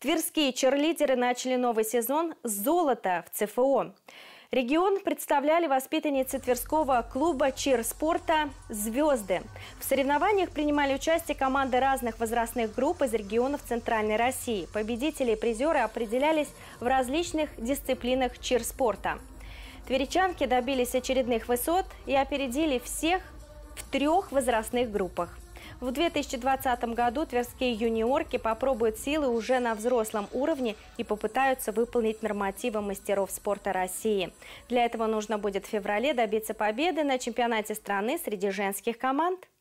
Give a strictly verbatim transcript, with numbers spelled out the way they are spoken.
Тверские черлидеры начали новый сезон «Золото» в ЦФО. Регион представляли воспитанницы Тверского клуба чир-спорта «Звезды». В соревнованиях принимали участие команды разных возрастных групп из регионов Центральной России. Победители и призеры определялись в различных дисциплинах чир-спорта. Тверичанки добились очередных высот и опередили всех в трех возрастных группах. В две тысячи двадцатом году тверские юниорки попробуют силы уже на взрослом уровне и попытаются выполнить нормативы мастеров спорта России. Для этого нужно будет в феврале добиться победы на чемпионате страны среди женских команд.